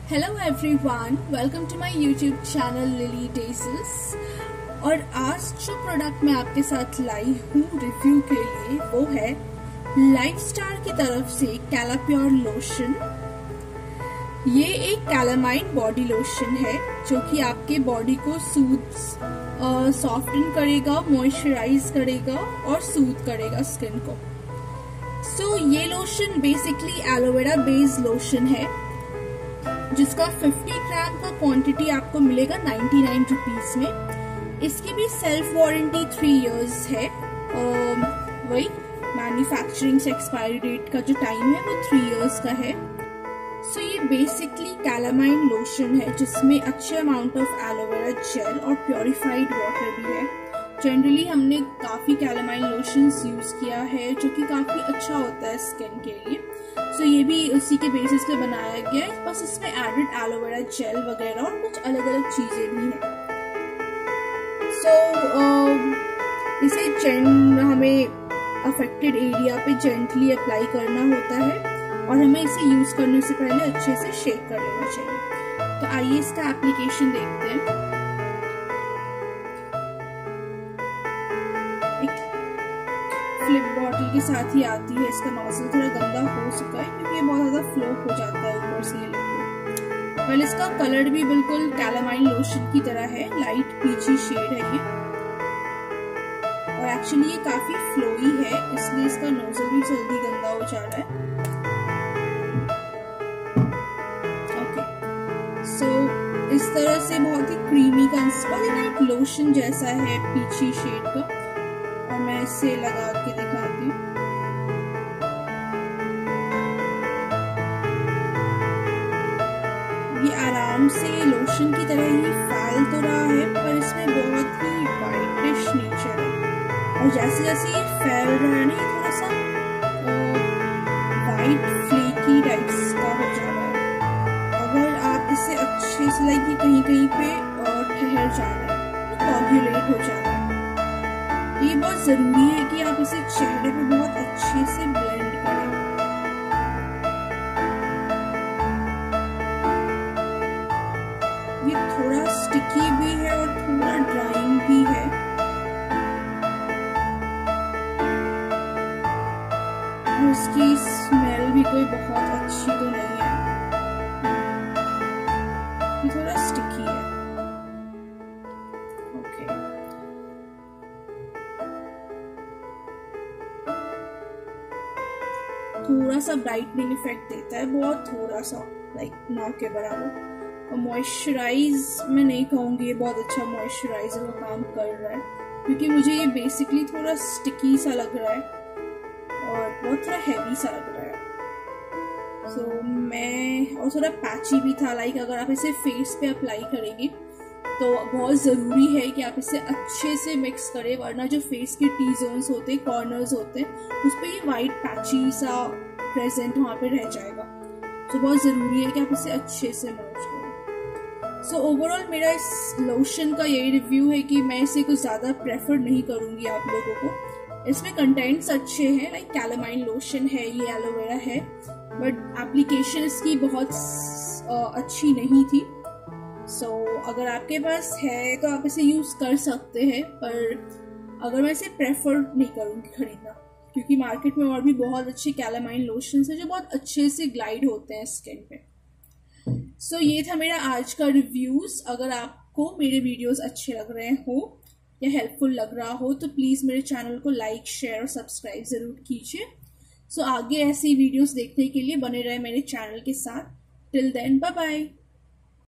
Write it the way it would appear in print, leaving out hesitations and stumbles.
Hello everyone, welcome to my YouTube channel Lily days. और आज जो प्रोडक्ट मैं आपके साथ लाई हूँ रिव्यू के लिए वो है लाइफस्टार की तरफ से कैलाप्योर लोशन। ये एक कैलामाइन बॉडी लोशन है जो कि आपके बॉडी को सॉफ्टन करेगा, मॉइस्चराइज करेगा और सूद करेगा स्किन को। सो ये lotion basically aloe vera based lotion है जिसका 50 ग्राम का क्वांटिटी आपको मिलेगा 99 रुपीज में। इसकी भी सेल्फ वारंटी 3 इयर्स है। वही मैन्युफैक्चरिंग से एक्सपायरी डेट का जो टाइम है वो 3 इयर्स का है। सो ये बेसिकली कैलामाइन लोशन है जिसमें अच्छे अमाउंट ऑफ एलोवेरा जेल और प्योरिफाइड वाटर भी है। जनरली हमने काफी कैलामाइन लोशंस यूज किया है जो कि काफी अच्छा होता है स्किन के लिए। सो ये भी उसी के बेसिस पे बनाया गया है, बस इसमें एडेड एलोवेरा जेल वगैरह और कुछ अलग अलग चीजें भी हैं। सो इसे हमें अफेक्टेड एरिया पे जेंटली अप्लाई करना होता है और हमें इसे यूज करने से पहले अच्छे से शेक कर लेना चाहिए। तो आइए इसका एप्लीकेशन देखते हैं। फ्लिप बॉटल के साथ ही आती है। इसका नोजल थोड़ा गंदा हो चुका है क्योंकि ये बहुत ज्यादा फ्लो हो जाता है ऊपर से लिक्विड। वेल इसका कलर भी बिल्कुल कैलामाइन लोशन की तरह है, लाइट पीची शेड है ये और एक्चुअली ये काफी फ्लोई है इसलिए इसका नोजल भी जल्दी गंदा हो जा रहा है। ओके, सो इस तरह से बहुत ही क्रीमी कंसिस्टेंसी लोशन जैसा है पीची शेड का। और मैं इसे लगा के दिखाती हूँ। ये आराम से लोशन की तरह ही फैल तो रहा है पर इसमें बहुत ही वाइटिश नेचर है और जैसे जैसे ये फैल रहा है ना ये थोड़ा सा वाइट फ्लेकी टाइप्स का हो जा रहा है। अगर आप इसे अच्छे से लाइक कहीं कहीं पे ठहर जा रहा है, कोगुलेट हो जा रहा है, ये बहुत जरूरी है कि आप इसे चेहरे पे बहुत अच्छे से ब्लेंड करें। ये थोड़ा स्टिकी भी है और थोड़ा ड्राइंग भी है और इसकी स्मेल भी कोई बहुत अच्छी तो नहीं है, ये थोड़ा स्टिकी है। थोड़ा सा ब्राइटनिंग इफेक्ट देता है, बहुत थोड़ा सा, लाइक ना के बराबर। और मॉइस्चराइज मैं नहीं कहूँगी ये बहुत अच्छा मॉइस्चराइजर का काम कर रहा है क्योंकि मुझे ये बेसिकली थोड़ा स्टिकी सा लग रहा है और बहुत थोड़ा हैवी सा लग रहा है। सो मैं और थोड़ा पैची भी था, लाइक अगर आप इसे फेस पे अप्लाई करेंगे तो बहुत ज़रूरी है कि आप इसे अच्छे से मिक्स करें वरना जो फेस के टी जोन्स होते हैं, कॉर्नर्स होते हैं, उस पर ये वाइट पैची सा प्रेजेंट वहाँ पे रह जाएगा। तो बहुत ज़रूरी है कि आप इसे अच्छे से मर्ज करें। सो ओवरऑल मेरा इस लोशन का यही रिव्यू है कि मैं इसे कुछ ज़्यादा प्रेफर नहीं करूँगी आप लोगों को। इसमें कंटेंट्स अच्छे हैं, लाइक कैलामाइन लोशन है, ये एलोवेरा है, बट एप्लीकेशन इसकी बहुत अच्छी नहीं थी। अगर आपके पास है तो आप इसे यूज कर सकते हैं पर अगर मैं इसे प्रेफर नहीं करूंगी खरीदना क्योंकि मार्केट में और भी बहुत अच्छे कैलामाइन लोशंस हैं जो बहुत अच्छे से ग्लाइड होते हैं स्किन पे। ये था मेरा आज का रिव्यूज। अगर आपको मेरे वीडियोस अच्छे लग रहे हो या हेल्पफुल लग रहा हो तो प्लीज मेरे चैनल को लाइक, शेयर और सब्सक्राइब जरूर कीजिए। आगे ऐसी वीडियोस देखने के लिए बने रहे मेरे चैनल के साथ। Till then, bye bye.